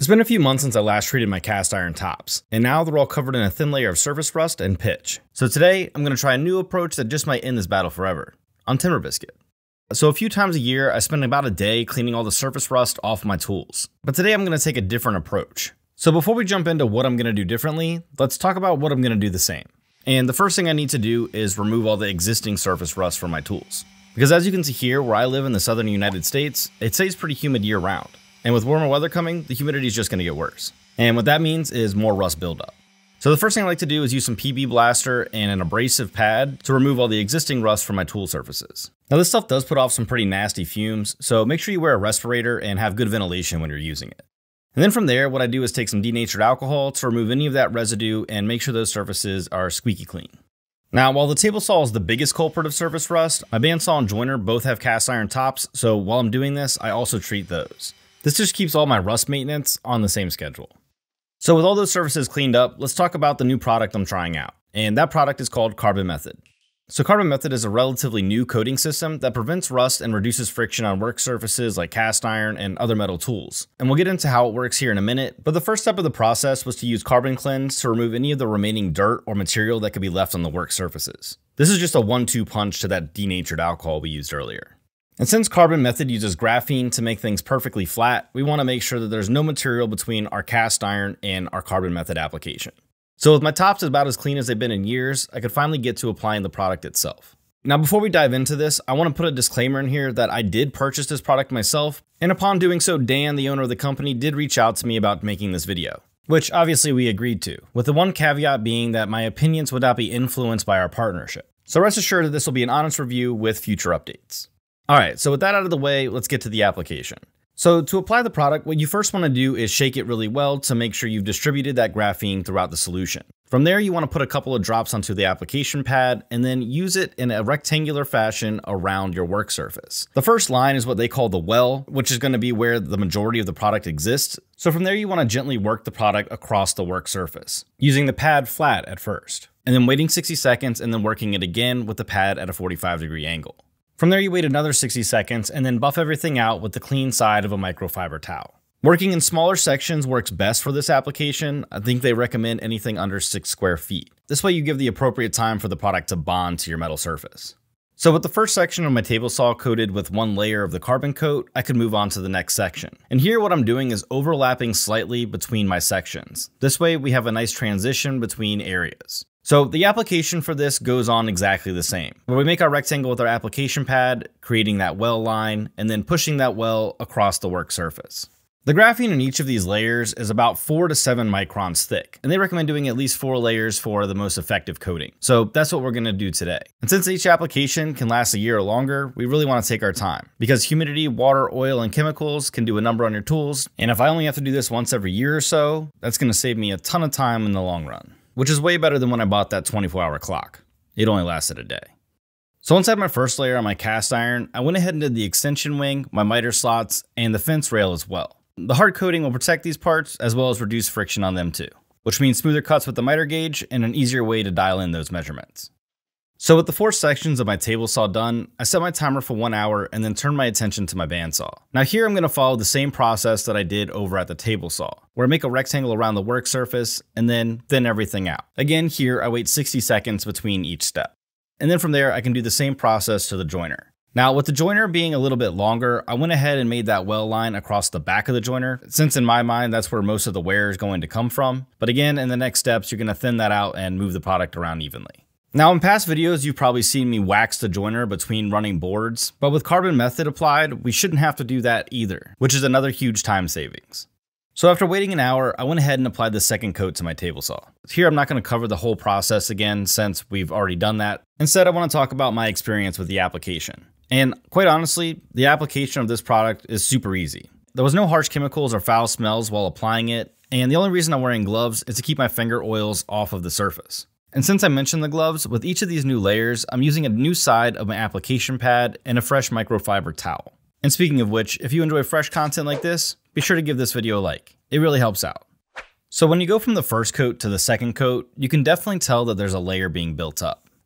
It's been a few months since I last treated my cast iron tops, and now they're all covered in a thin layer of surface rust and pitch. So today, I'm going to try a new approach that just might end this battle forever, on timber biscuit. So a few times a year, I spend about a day cleaning all the surface rust off my tools. But today I'm going to take a different approach. So before we jump into what I'm going to do differently, let's talk about what I'm going to do the same. And the first thing I need to do is remove all the existing surface rust from my tools. Because as you can see here, where I live in the southern United States, it stays pretty humid year round. And with warmer weather coming, the humidity is just going to get worse. And what that means is more rust buildup. So the first thing I like to do is use some PB Blaster and an abrasive pad to remove all the existing rust from my tool surfaces. Now this stuff does put off some pretty nasty fumes, so make sure you wear a respirator and have good ventilation when you're using it. And then from there, what I do is take some denatured alcohol to remove any of that residue and make sure those surfaces are squeaky clean. Now, while the table saw is the biggest culprit of surface rust, my bandsaw and joiner both have cast iron tops, so while I'm doing this, I also treat those. This just keeps all my rust maintenance on the same schedule. So with all those surfaces cleaned up, let's talk about the new product I'm trying out. And that product is called Carbon Method. So Carbon Method is a relatively new coating system that prevents rust and reduces friction on work surfaces like cast iron and other metal tools. And we'll get into how it works here in a minute, but the first step of the process was to use Carbon Cleanse to remove any of the remaining dirt or material that could be left on the work surfaces. This is just a 1-2 punch to that denatured alcohol we used earlier. And since Carbon Method uses graphene to make things perfectly flat, we want to make sure that there's no material between our cast iron and our Carbon Method application. So with my tops about as clean as they've been in years, I could finally get to applying the product itself. Now before we dive into this, I want to put a disclaimer in here that I did purchase this product myself, and upon doing so, Dan, the owner of the company, did reach out to me about making this video, which obviously we agreed to, with the one caveat being that my opinions would not be influenced by our partnership. So rest assured that this will be an honest review with future updates. Alright, so with that out of the way, let's get to the application. So to apply the product, what you first want to do is shake it really well to make sure you've distributed that graphene throughout the solution. From there, you want to put a couple of drops onto the application pad and then use it in a rectangular fashion around your work surface. The first line is what they call the well, which is going to be where the majority of the product exists. So from there, you want to gently work the product across the work surface, using the pad flat at first, and then waiting 60 seconds and then working it again with the pad at a 45-degree angle. From there, you wait another 60 seconds and then buff everything out with the clean side of a microfiber towel. Working in smaller sections works best for this application. I think they recommend anything under 6 square feet. This way you give the appropriate time for the product to bond to your metal surface. So with the first section of my table saw coated with one layer of the carbon coat, I could move on to the next section. And here what I'm doing is overlapping slightly between my sections. This way we have a nice transition between areas. So the application for this goes on exactly the same, where we make our rectangle with our application pad, creating that well line, and then pushing that well across the work surface. The graphene in each of these layers is about 4 to 7 microns thick, and they recommend doing at least 4 layers for the most effective coating. So that's what we're going to do today. And since each application can last a year or longer, we really want to take our time, because humidity, water, oil, and chemicals can do a number on your tools, and if I only have to do this once every year or so, that's going to save me a ton of time in the long run. Which is way better than when I bought that 24-hour clock. It only lasted a day. So once I had my first layer on my cast iron, I went ahead and did the extension wing, my miter slots, and the fence rail as well. The hard coating will protect these parts as well as reduce friction on them too, which means smoother cuts with the miter gauge and an easier way to dial in those measurements. So with the 4 sections of my table saw done, I set my timer for 1 hour and then turned my attention to my bandsaw. Now here I'm going to follow the same process that I did over at the table saw, where I make a rectangle around the work surface and then thin everything out. Again, here I wait 60 seconds between each step. And then from there I can do the same process to the joiner. Now with the joiner being a little bit longer, I went ahead and made that well line across the back of the joiner, since in my mind that's where most of the wear is going to come from. But again, in the next steps you're going to thin that out and move the product around evenly. Now in past videos, you've probably seen me wax the joiner between running boards, but with Carbon Method applied, we shouldn't have to do that either, which is another huge time savings. So after waiting an hour, I went ahead and applied the second coat to my table saw. Here I'm not going to cover the whole process again since we've already done that. Instead, I want to talk about my experience with the application. And quite honestly, the application of this product is super easy. There was no harsh chemicals or foul smells while applying it, and the only reason I'm wearing gloves is to keep my finger oils off of the surface. And since I mentioned the gloves, with each of these new layers, I'm using a new side of my application pad and a fresh microfiber towel. And speaking of which, if you enjoy fresh content like this, be sure to give this video a like. It really helps out. So when you go from the first coat to the second coat, you can definitely tell that there's a layer being built up.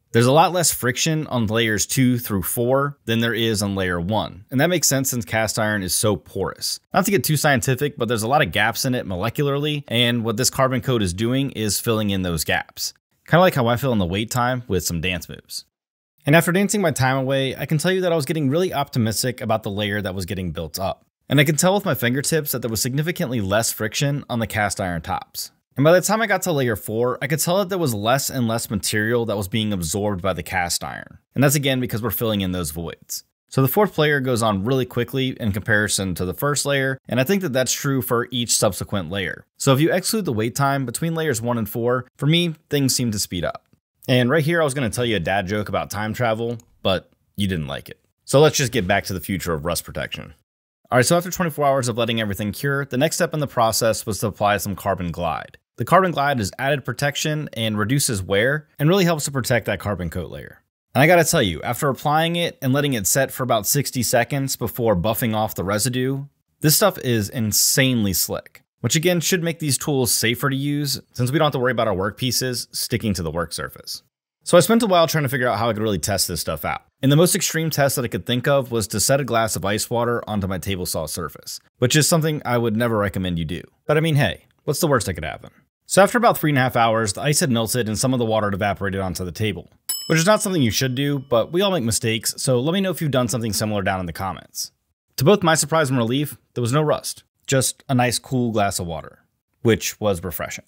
There's a lot less friction on layers 2 through 4 than there is on layer 1, and that makes sense since cast iron is so porous. Not to get too scientific, but there's a lot of gaps in it molecularly, and what this carbon coat is doing is filling in those gaps. Kind of like how I fill in the wait time with some dance moves. And after dancing my time away, I can tell you that I was getting really optimistic about the layer that was getting built up. And I can tell with my fingertips that there was significantly less friction on the cast iron tops. And by the time I got to layer 4, I could tell that there was less and less material that was being absorbed by the cast iron. And that's again because we're filling in those voids. So the 4th layer goes on really quickly in comparison to the 1st layer, and I think that that's true for each subsequent layer. So if you exclude the wait time between layers 1 and 4, for me, things seem to speed up. And right here I was going to tell you a dad joke about time travel, but you didn't like it. So let's just get back to the future of rust protection. Alright, so after 24 hours of letting everything cure, the next step in the process was to apply some carbon glide. The carbon glide is added protection and reduces wear, and really helps to protect that carbon coat layer. And I gotta tell you, after applying it and letting it set for about 60 seconds before buffing off the residue, this stuff is insanely slick. Which again should make these tools safer to use, since we don't have to worry about our workpieces sticking to the work surface. So I spent a while trying to figure out how I could really test this stuff out. And the most extreme test that I could think of was to set a glass of ice water onto my table saw surface, which is something I would never recommend you do. But I mean, hey, what's the worst that could happen? So after about 3.5 hours, the ice had melted and some of the water had evaporated onto the table. Which is not something you should do, but we all make mistakes, so let me know if you've done something similar down in the comments. To both my surprise and relief, there was no rust, just a nice cool glass of water, which was refreshing.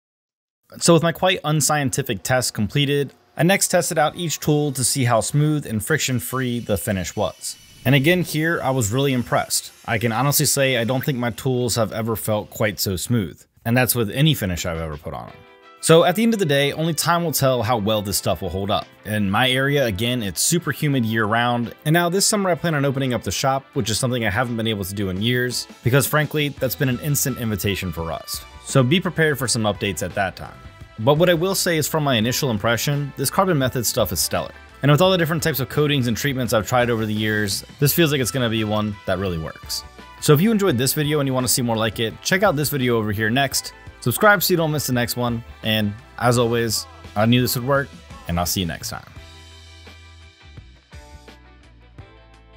So with my quite unscientific test completed, I next tested out each tool to see how smooth and friction-free the finish was. And again here, I was really impressed. I can honestly say I don't think my tools have ever felt quite so smooth. And that's with any finish I've ever put on them. So at the end of the day, only time will tell how well this stuff will hold up. In my area, again, it's super humid year round. And now this summer I plan on opening up the shop, which is something I haven't been able to do in years, because frankly, that's been an instant invitation for rust. So be prepared for some updates at that time. But what I will say is from my initial impression, this carbon method stuff is stellar. And with all the different types of coatings and treatments I've tried over the years, this feels like it's gonna be one that really works. So if you enjoyed this video and you want to see more like it, check out this video over here next. Subscribe so you don't miss the next one. And as always, I knew this would work, and I'll see you next time.